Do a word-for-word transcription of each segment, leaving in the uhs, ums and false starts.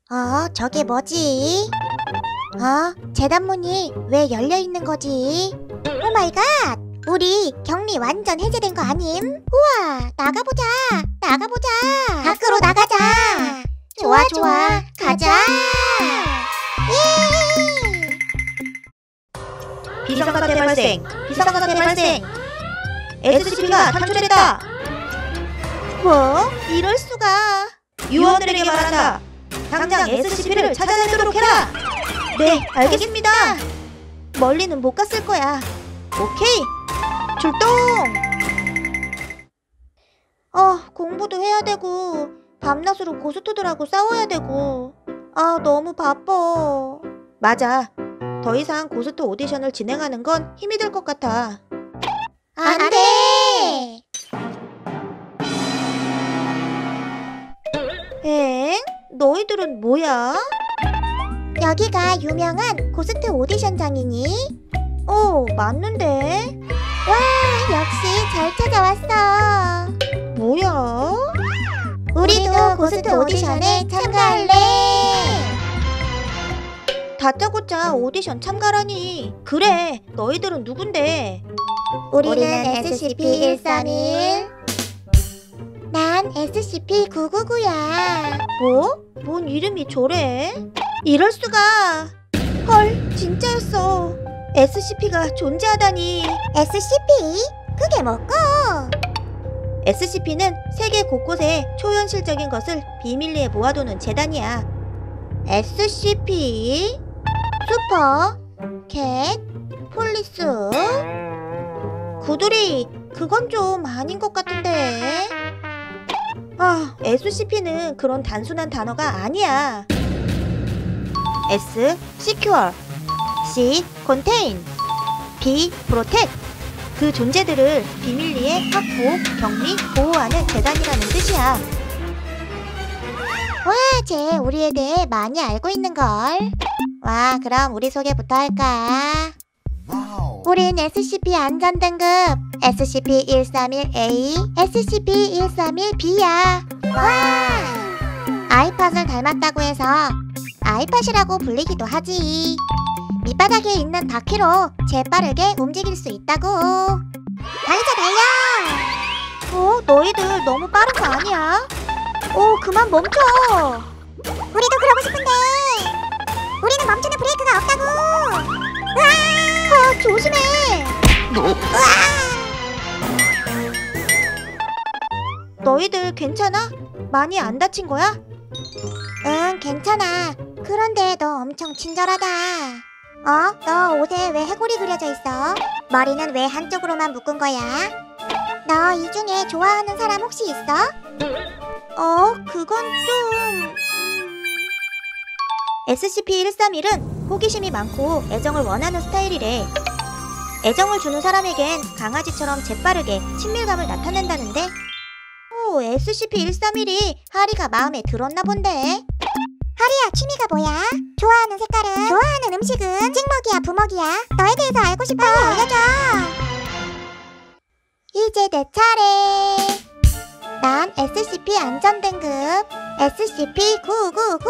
어, 저게 뭐지? 어, 재단문이 왜 열려있는 거지? 오 마이 갓! 우리 격리 완전 해제된 거 아님? 우와, 나가보자! 나가보자! 밖으로 나가자! 좋아, 좋아, 가자! 예! 비상사태 발생! 비상사태 발생! 에스씨피가 탈출했다! 뭐? 이럴 수가! 유언들에게 말한다! 당장 에스씨피를 찾아내도록 해라! 네, 알겠습니다! 멀리는 못 갔을 거야. 오케이! 출동! 어, 공부도 해야 되고 밤낮으로 고스트들하고 싸워야 되고 아, 너무 바빠. 맞아. 더 이상 고스트 오디션을 진행하는 건 힘이 들 것 같아. 안 돼! 엥? 너희들은 뭐야? 여기가 유명한 고스트 오디션장이니? 어, 맞는데? 와, 역시 잘 찾아왔어. 뭐야? 우리도 고스트 오디션에 참가할래. 다짜고짜 오디션 참가라니. 그래, 너희들은 누군데? 우리는 에스씨피 일삼일. 난 에스씨피 구구구야. 뭐? 뭔 이름이 저래? 이럴 수가. 헐, 진짜였어. 에스씨피가 존재하다니. 에스씨피? 그게 뭐고? 에스씨피는 세계 곳곳에 초현실적인 것을 비밀리에 모아두는 재단이야. 에스씨피? 슈퍼? 캣? 폴리스? 구두리, 그건 좀 아닌 것 같은데. 아, 에스씨피는 그런 단순한 단어가 아니야. S, secure, C, contain, B, protect. 그 존재들을 비밀리에 확보, 격리, 보호하는 재단이라는 뜻이야. 와, 쟤 우리에 대해 많이 알고 있는걸. 와, 그럼 우리 소개부터 할까? 우린 에스씨피 안전등급 에스씨피 일삼일 에이, 에스씨피 일삼일 비야. 와! 아이팟을 닮았다고 해서 아이팟이라고 불리기도 하지. 밑바닥에 있는 바퀴로 재빠르게 움직일 수 있다고. 달리자, 달려! 어, 너희들 너무 빠른 거 아니야? 어, 그만 멈춰! 우리도 그러고 싶은데 우리는 멈추는 브레이크가 없다고. 으아! 아, 조심해! 으아! 너희들 괜찮아? 많이 안 다친 거야? 응, 괜찮아. 그런데 너 엄청 친절하다. 어? 너 옷에 왜 해골이 그려져 있어? 머리는 왜 한쪽으로만 묶은 거야? 너 이 중에 좋아하는 사람 혹시 있어? 어, 그건 좀... 에스씨피 일삼일은 호기심이 많고 애정을 원하는 스타일이래. 애정을 주는 사람에겐 강아지처럼 재빠르게 친밀감을 나타낸다는데? 오, 에스씨피 일삼일이 하리가 마음에 들었나 본데? 하리야, 취미가 뭐야? 좋아하는 색깔은? 좋아하는 음식은? 찍먹이야, 부먹이야? 너에 대해서 알고 싶어. 빨리 알려줘. 이제 내 차례. 난 에스씨피 안전등급 에스씨피 구구구.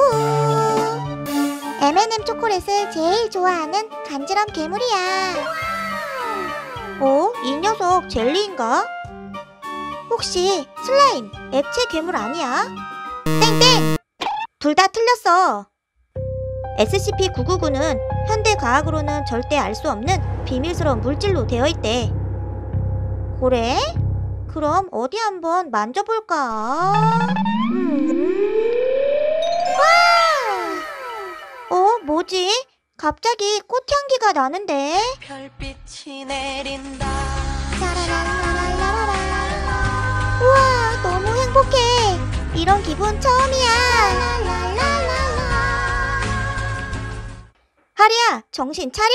엠앤엠 초콜릿을 제일 좋아하는 간지럼 괴물이야. 어? 이 녀석 젤리인가? 혹시 슬라임, 액체 괴물 아니야? 땡땡! 둘 다 틀렸어. 에스씨피 구구구는 현대 과학으로는 절대 알 수 없는 비밀스러운 물질로 되어 있대. 그래? 그럼 어디 한번 만져볼까? 음... 와! 어? 뭐지? 갑자기 꽃향기가 나는데? 별빛이 내린다. 짜라라라라라라. 우와, 너무 행복해. 이런 기분 처음이야. 하리야, 정신 차려.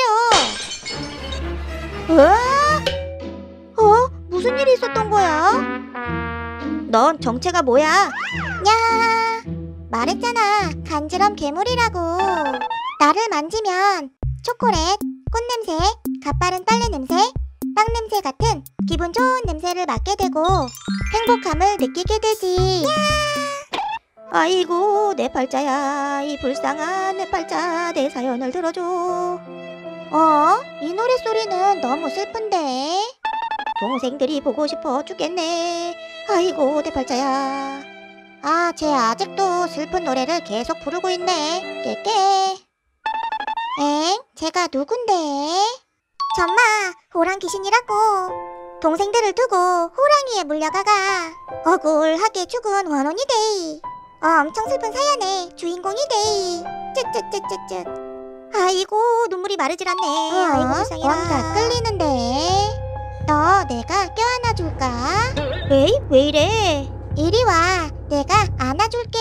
으아! 어? 무슨 일이 있었던 거야? 넌 정체가 뭐야? 야, 말했잖아. 간지럼 괴물이라고. 나를 만지면 초콜릿, 꽃냄새, 가빠른 빨래 냄새, 땅 냄새 같은 기분 좋은 냄새를 맡게 되고 행복함을 느끼게 되지. 아이고 내 팔자야, 이 불쌍한 내 팔자, 내 사연을 들어줘. 어? 이 노랫소리는 너무 슬픈데? 동생들이 보고 싶어 죽겠네. 아이고 내 팔자야. 아, 쟤 아직도 슬픈 노래를 계속 부르고 있네. 깨깨. 엥? 쟤가 누군데? 전마, 호랑 귀신이라고. 동생들을 두고 호랑이에 물려가가 억울하게 죽은 원혼이 데이. 어, 엄청 슬픈 사연의 주인공이 데이. 쯧쯧쯧쯧쯧. 아이고 눈물이 마르질 않네. 어, 아이고 불쌍해라. 뭔가 끌리는데. 너 내가 껴안아 줄까? 에이 왜 이래? 이리 와. 내가 안아줄게.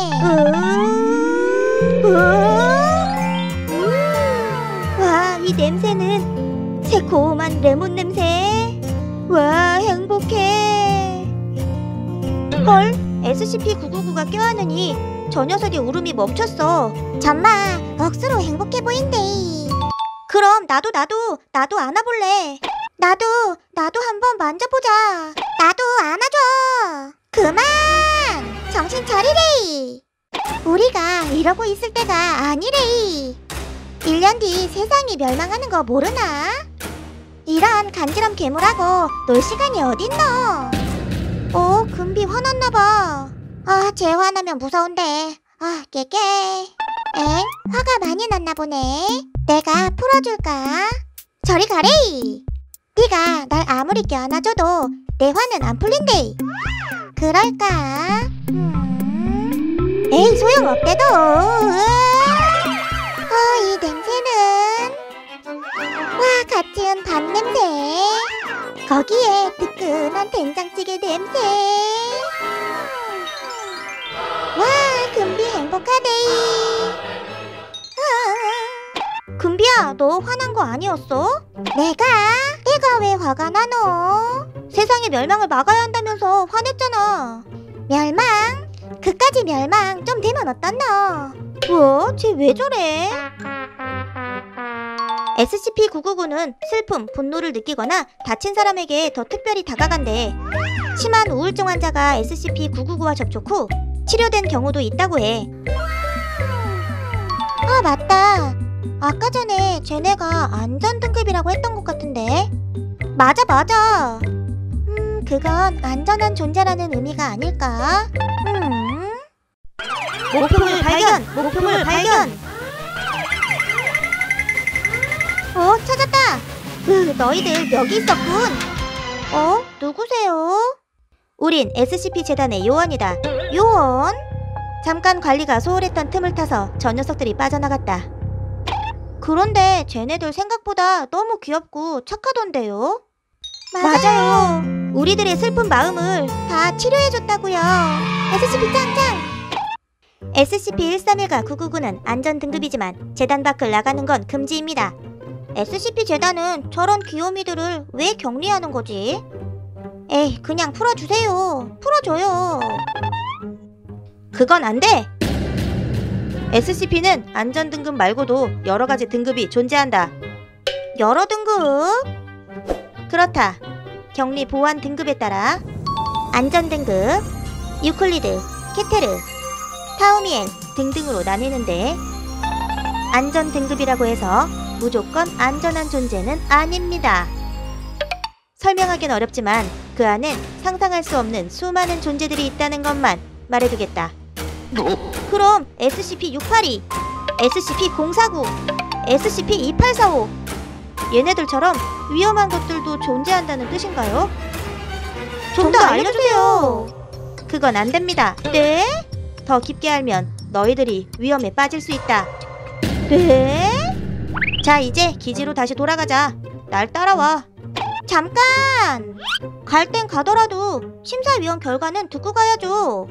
와, 이 냄새는 새콤한 레몬 냄새. 와, 행복해. 헐, 에스시피 구구구가 껴안으니 저 녀석의 울음이 멈췄어. 잠마, 억수로 행복해 보인대. 그럼 나도 나도 나도 안아볼래. 나도 나도 한번 만져보자. 나도 안아줘. 그만! 정신 차리래. 우리가 이러고 있을 때가 아니래. 일 년 뒤 세상이 멸망하는 거 모르나? 이런 간지럼 괴물하고 놀 시간이 어딨노? 어, 금비 화났나봐. 아, 쟤 화나면 무서운데. 아, 깨깨. 엥? 화가 많이 났나 보네. 내가 풀어줄까? 저리 가래. 네가 날 아무리 껴안아줘도 내 화는 안 풀린대. 그럴까? 음... 에이, 소용없대도. 어, 이 냄새는 와, 갓 지은 밥 냄새. 거기에 뜨끈한 된장찌개 냄새. 와, 금비 행복하대. 금비야, 너 화난 거 아니었어? 내가? 내가 왜 화가 나노? 세상의 멸망을 막아야 한다면서 화냈잖아. 멸망? 그까지 멸망 좀 되면 어떻노? 뭐? 쟤 왜 저래? 에스시피 구구구는 슬픔, 분노를 느끼거나 다친 사람에게 더 특별히 다가간대. 심한 우울증 환자가 에스시피 구구구와 접촉 후 치료된 경우도 있다고 해. 아, 맞다. 아까 전에 쟤네가 안전 등급이라고 했던 것 같은데. 맞아 맞아. 음, 그건 안전한 존재라는 의미가 아닐까? 음. 목표물 발견! 목표물 발견! 어, 찾았다. 으, 너희들 여기 있었군. 어? 누구세요? 우린 에스시피 재단의 요원이다. 요원? 잠깐 관리가 소홀했던 틈을 타서 저 녀석들이 빠져나갔다. 그런데 쟤네들 생각보다 너무 귀엽고 착하던데요? 맞아요. 우리들의 슬픈 마음을 다 치료해줬다고요. 에스시피 짱짱. 에스시피 일삼일과 구구구는 안전 등급이지만 재단 밖을 나가는 건 금지입니다. 에스시피 재단은 저런 귀요미들을 왜 격리하는 거지? 에이, 그냥 풀어주세요. 풀어줘요. 그건 안 돼! 에스시피는 안전 등급 말고도 여러 가지 등급이 존재한다. 여러 등급? 그렇다. 격리 보안 등급에 따라 안전 등급, 유클리드, 케테르, 타우미엔 등등으로 나뉘는데 안전 등급이라고 해서 무조건 안전한 존재는 아닙니다. 설명하긴 어렵지만 그 안엔 상상할 수 없는 수많은 존재들이 있다는 것만 말해두겠다. 그럼 에스시피 육팔이, 에스시피 공사구, 에스시피 이팔사오 얘네들처럼 위험한 것들도 존재한다는 뜻인가요? 좀 더 알려주세요. 그건 안 됩니다. 네? 더 깊게 알면 너희들이 위험에 빠질 수 있다. 네? 자, 이제 기지로 다시 돌아가자. 날 따라와. 잠깐! 갈 땐 가더라도 심사위원 결과는 듣고 가야죠.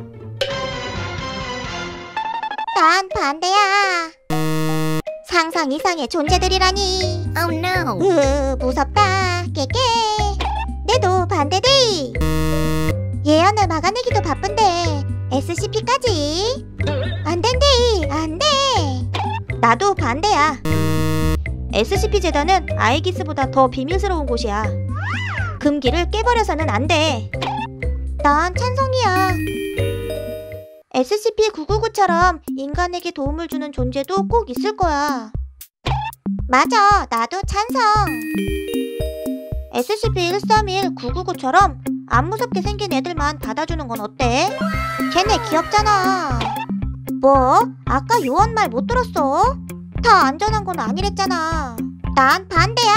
난 반대야. 상상 이상의 존재들이라니. Oh no. 으, 무섭다. 깨깨. 내도 반대데이. 예언을 막아내기도 바쁜데 에스시피까지? 안 된대이. 안 돼. 나도 반대야. 에스시피 재단은 아이기스보다 더 비밀스러운 곳이야. 금기를 깨버려서는 안 돼. 난 찬성이야. 에스시피 구구구처럼 인간에게 도움을 주는 존재도 꼭 있을 거야. 맞아, 나도 찬성. 에스시피 일삼일 구구구처럼 안 무섭게 생긴 애들만 받아주는 건 어때? 걔네 귀엽잖아. 뭐? 아까 요원 말 못 들었어? 다 안전한 건 아니랬잖아. 난 반대야.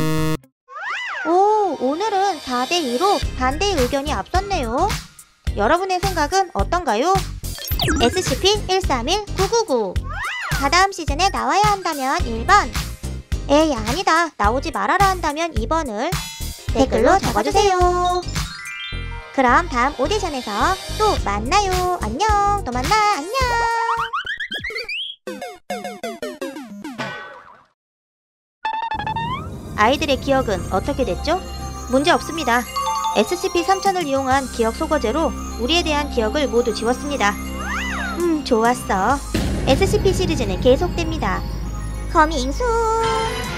오, 오늘은 사 대 이로 반대의 의견이 앞섰네요. 여러분의 생각은 어떤가요? 에스시피 일삼일 구구구. 다다음 시즌에 나와야 한다면 일 번. 에이, 아니다. 나오지 말아라 한다면 이 번을 댓글로 적어주세요. 그럼 다음 오디션에서 또 만나요. 안녕. 또 만나. 안녕. 아이들의 기억은 어떻게 됐죠? 문제 없습니다. 에스시피 삼천을 이용한 기억 소거제로 우리에 대한 기억을 모두 지웠습니다. 음, 좋았어. 에스시피 시리즈는 계속됩니다. 거미 잉수.